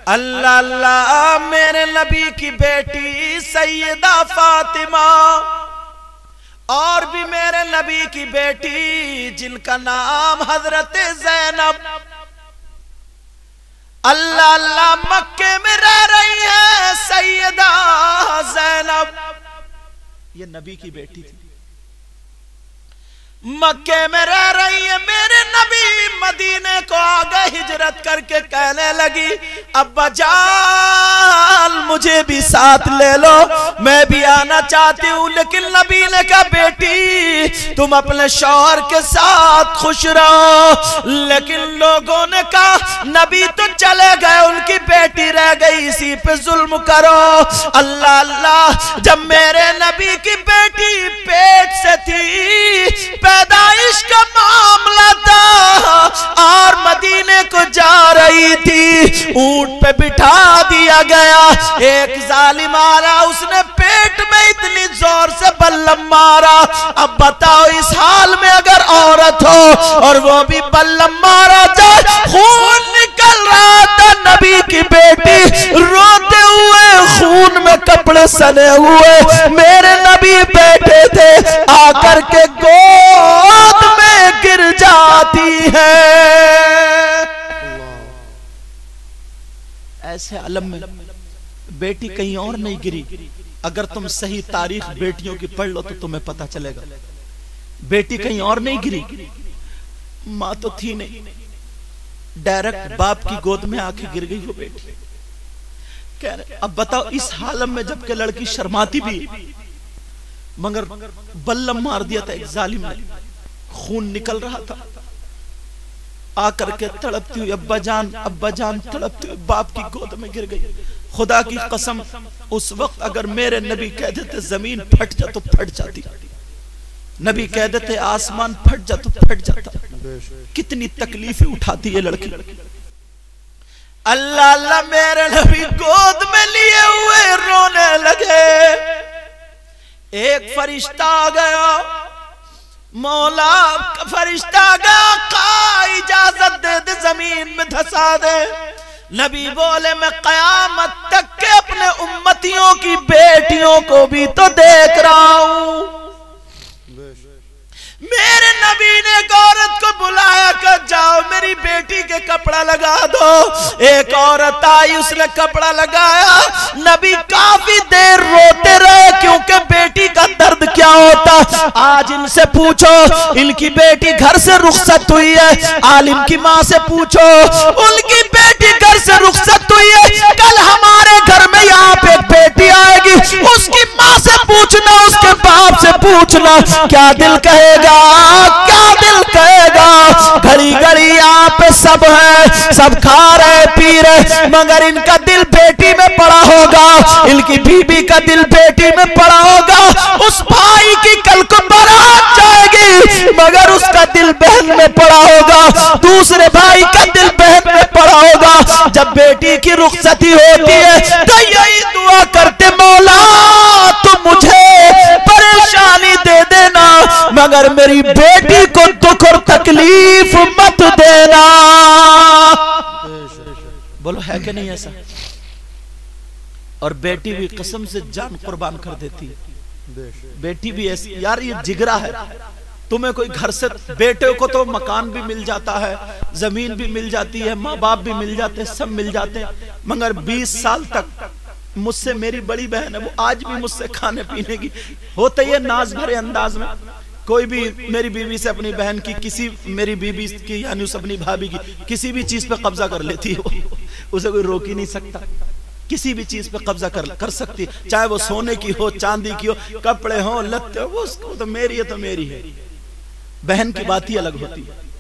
اللہ اللہ میرے نبی کی بیٹی سیدہ فاطمہ اور بھی میرے نبی کی بیٹی جن کا نام حضرت زینب اللہ اللہ مکے میں رہ رہی ہے سیدہ زینب، یہ نبی کی بیٹی تھی، مکے میں رہ رہی ہے۔ میرے نبی مدینے کو آگے ہجرت کر کے کہنے لگی ابا جان مجھے بھی ساتھ لے لو، میں بھی آنا چاہتی ہوں، لیکن نبی نے کہا بیٹی تم اپنے شوہر کے ساتھ خوش رہو، لیکن لوگوں نے کہا نبی تو چلے گئے ان کی بیٹی رہ گئی، اسی پہ ظلم کرو۔ اللہ اللہ جب میرے نبی کی بیٹی پیٹ سے تھی، پیدائش کا معاملہ تھا اور مدینے کو جا رہی تھی، اونٹ پہ بٹھا دیا گیا، ایک ظالم آرہا اس نے پیٹ میں اتنی زور سے بلم مارا۔ اب بتاؤ اس حال میں اگر عورت ہو اور وہ بھی بلم مارا جائے، خون نکل رہا تھا، نبی کی بیٹی روتے ہوئے خون میں کپڑے سنے ہوئے میرے نبی بیٹھے تھے، آ کر کے گود میں گر جاتی ہے۔ ایسے عالم میں بیٹی کہیں اور نہیں گری، اگر تم صحیح تاریخ بیٹیوں کی پڑھ لو تو تمہیں پتہ چلے گا، بیٹی کہیں اور نہیں گری، ماں تو تھی نہیں، ڈائریکٹ باپ کی گود میں آ کے گر گئی وہ بیٹی۔ اب بتاؤ اس حالم میں جبکہ لڑکی شرماتی بھی مگر بلم مار دیا تھا ایک ظالم نے، خون نکل رہا تھا، آ کر کے تڑپتی ہوئی ابا جان تڑپتی ہوئی باپ کی گود میں گر گئی۔ خدا کی قسم اس وقت اگر میرے نبی کہہ دیتے زمین پھٹ جا تو پھٹ جاتی، نبی کہہ دیتے آسمان پھٹ جا تو پھٹ جاتا۔ کتنی تکلیفیں اٹھاتی یہ لڑکی۔ اللہ اللہ میرے نبی گود میں لیے ہوئے رونے لگے، ایک فرشتہ آ گیا، مولا فرشتہ آ گیا، آقا اجازت دے دے زمین میں دھسا دے۔ نبی بولے میں قیامت تک کے اپنے امتیوں کی بیٹیوں کو بھی تو دیکھ رہا ہوں۔ میرے نبی نے ایک عورت کو بلایا کہ جاؤ میری بیٹی کے کپڑا لگا دو، ایک عورت آئی اس نے کپڑا لگایا، نبی کافی دیر روتے رہے کیونکہ بیٹی کا درد کیا ہوتا۔ آج ان سے پوچھو ان کی بیٹی گھر سے رخصت ہوئی ہے، عالم کی ماں سے پوچھو ان کی بیٹی گھر سے رخصت ہوئی ہے، کل ہمارے گھر میں یہاں پہ ایک بیٹی آئے گی، اس کی ماں سے پوچھنا اس کے باپ سے پوچھنا کیا دل کہے گا، کیا دل کہے گا۔ گھڑی گھڑی یہاں پہ سب ہے، سب کھا رہے پی رہے، مگر ان کا دل بیٹی میں پڑا ہوگا، ان کی بیوی کا دل بیٹی میں پڑا ہوگا۔ اس بھائی کی کل کو بارات جائے گی مگر اس کا دل بہن میں پڑا ہوگا، دوسرے بھائی کا دل بہن میں پڑا ہوگا۔ جب بیٹی کی رخصتی ہوتی ہے تو یہی دعا کرتے مولا تو مجھے پریشانی دے دینا مگر میری بیٹی کو دکھ اور تکلیف مت دینا۔ بولو ہے کہ نہیں ایسا؟ اور بیٹی بھی قسم سے جان قربان کر دیتی ہے، بیٹی بھی ایسی یار یہ جگرا ہے۔ تمہیں کوئی گھر سے بیٹے کو تو مکان بھی مل جاتا ہے، زمین بھی مل جاتی ہے، ماں باپ بھی مل جاتے ہیں، سب مل جاتے ہیں، مگر 20 سال تک مجھ سے میری بڑی بہن ہے وہ آج بھی مجھ سے کھانے پینے کی ہوتا ہے ناز بھرے انداز میں، کوئی بھی میری بیوی سے اپنی بہن کی کسی میری بیوی کی یعنی اس اپنی بھابی کی کسی بھی چیز پہ قبضہ کر لیتی ہے، اسے کوئی روک ہی نہیں سکتا، کسی بھی چیز پہ قبضہ کر سکتی، چاہے وہ سونے کی ہو چاندی کی ہو، کپڑے ہوں لتے ہو، وہ تو میری ہے تو میری ہے۔ بہن کی بات ہی الگ ہوتی ہے۔